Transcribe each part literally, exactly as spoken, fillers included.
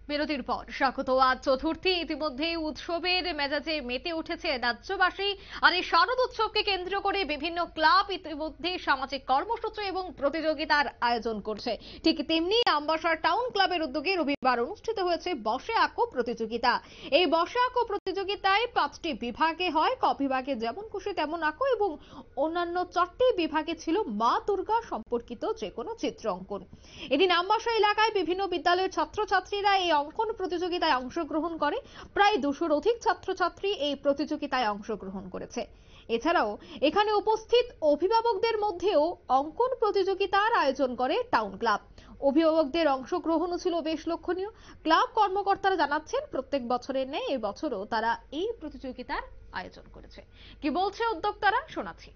বিরতির পর স্বাগত। আজ চতুর্থী, ইতিমধ্যে উৎসবের মেজাজে মেতে উঠেছে রাজ্যবাসী। আর এই শারদ উৎসবকে কেন্দ্র করে বিভিন্ন ক্লাব ইতিমধ্যে সামাজিক কর্মসূচি এবং প্রতিযোগিতার আয়োজন করছে। ঠিক তেমনি আমবাসার টাউন ক্লাবের উদ্যোগে রবিবার অনুষ্ঠিত হয়েছে বসে আঁকো প্রতিযোগিতা। এই বসে আঁকো প্রতিযোগিতায় পাঁচটি বিভাগে হয়, ক বিভাগে যেমন খুশি তেমন আঁকো এবং অন্যান্য চারটি বিভাগে ছিল মা দুর্গা সম্পর্কিত যে কোনো চিত্র অঙ্কন। এদিন আমবাসা এলাকায় বিভিন্ন বিদ্যালয়ের ছাত্রছাত্রীরা এই অঙ্কন প্রতিযোগিতায় অংশগ্রহণ করে। প্রায় দুশোর অধিক ছাত্রছাত্রী এই প্রতিযোগিতায় অংশগ্রহণ করেছে। এছাড়াও এখানে উপস্থিত অভিভাবকদের মধ্যেও অঙ্কন প্রতিযোগিতার আয়োজন করে টাউন ক্লাব। অভিভাবকদের অংশগ্রহণও ছিল বেশ লক্ষণীয়। ক্লাব কর্মকর্তারা জানাচ্ছেন, প্রত্যেক বছরের ন্যায় এবছরও তারা এই প্রতিযোগিতার আয়োজন করেছে। কি বলছে উদ্যোক্তারা, শোনাচ্ছি।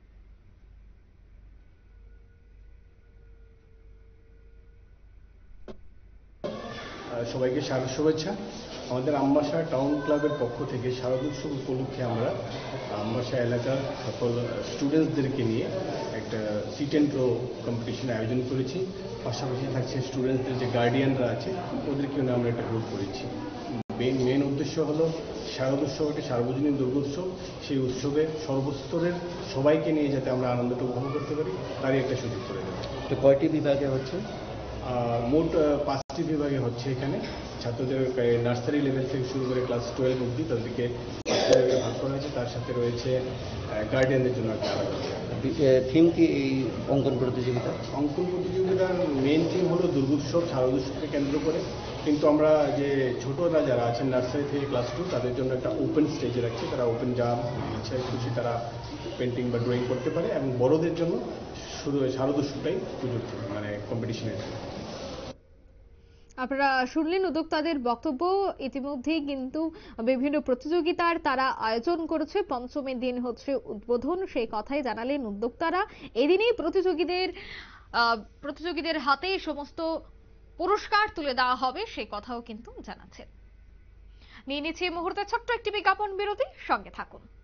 সবাইকে শারদ শুভেচ্ছা। আমাদের আমবাসা টাউন ক্লাবের পক্ষ থেকে শারদ উৎসব উপলক্ষে আমরা আমবাসা এলাকার সকল স্টুডেন্টসদেরকে নিয়ে একটা সিট অ্যান্ড ড্র কম্পিটিশন আয়োজন করেছি। পাশাপাশি থাকছে স্টুডেন্টসদের যে গার্ডিয়ানরা আছে ওদেরকেও নিয়ে আমরা একটা গ্রুপ করেছি। মেন মেন উদ্দেশ্য হলো শারদ উৎসব একটি সার্বজনীন দুর্গোৎসব। সেই উৎসবে সর্বস্তরের সবাইকে নিয়ে যাতে আমরা আনন্দটা উপভোগ করতে পারি, তারই একটা সুযোগ করে দেবো। তো কয়টি বিভাগে হচ্ছে? মোট পাঁচটি বিভাগে হচ্ছে। এখানে ছাত্রদের নার্সারি লেভেল থেকে শুরু করে ক্লাস টুয়েলভ অব্দি তাদেরকে ভাগ করা হয়েছে। তার সাথে রয়েছে গার্ডিয়ানদের জন্য একটা আলাদা থিম কি এই অঙ্কন প্রতিযোগিতা? অঙ্কন প্রতিযোগিতার মেন থিম হলো দুর্গোৎসব, শারদ উৎসবকে কেন্দ্র করে। কিন্তু আমরা যে ছোটরা যারা আছেন নার্সারি থেকে ক্লাস টু তাদের জন্য একটা ওপেন স্টেজে রাখছি। তারা ওপেন যা ইচ্ছা খুশি তারা পেন্টিং বা ড্রয়িং করতে পারে, এবং বড়দের জন্য শুধু শারদ উৎসবটাই সুযোগ মানে কম্পিটিশনের। আপনারা শুনলেন উদ্যোক্তাদের বক্তব্য। ইতিমধ্যেই কিন্তু বিভিন্ন প্রতিযোগিতার তারা আয়োজন করেছে। পঞ্চমের দিন হচ্ছে উদ্বোধন, সেই কথাই জানালেন উদ্যোক্তারা। এদিনেই প্রতিযোগীদের প্রতিযোগীদের হাতে সমস্ত পুরস্কার তুলে দেওয়া হবে, সেই কথাও কিন্তু জানাচ্ছেন। নিয়ে নিচ্ছে এই মুহূর্তে ছোট্ট একটি বিজ্ঞাপন বিরতি, সঙ্গে থাকুন।